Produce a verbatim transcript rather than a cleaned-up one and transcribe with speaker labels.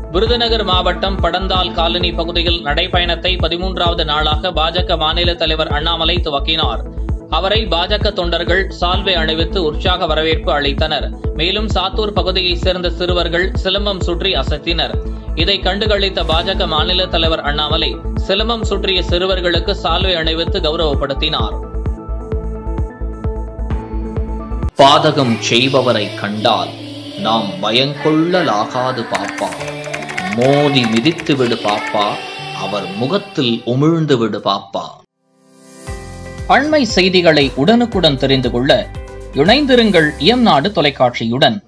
Speaker 1: விருதுநகர் மாவட்டம் படந்தால் காலனி பகுதியில் நடைபயணத்தை பதிமூன்றாவது நாளாக பாஜக மாநில தலைவர் அண்ணாமலை துவக்கினார். அவரை பாஜக தொண்டர்கள் சால்வை அணிவித்து உற்சாக வரவேற்பு அளித்தனர். மேலும் சாத்தூர் பகுதியைச் சேர்ந்த சிறுவர்கள் சிலம்பம் சுற்றி அசத்தினர். இதை கண்டுகளித்த பாஜக மாநில தலைவர் அண்ணாமலை சிலம்பம் சுற்றிய சிறுவர்களுக்கு சால்வை அணிவித்து கௌரவப்படுத்தினார். பாதகம் செய்பவரை கண்டால் நாம் பயங்கொள்ளலாகாது பாப்பா, மோதி மிதித்து விடு பாப்பா, அவர் முகத்தில் உமிழ்ந்து விடு பாப்பா. அண்மை செய்திகளை உடனுக்குடன் தெரிந்து கொள்ள இணைந்திருங்கள் எம் நாடு தொலைக்காட்சியுடன்.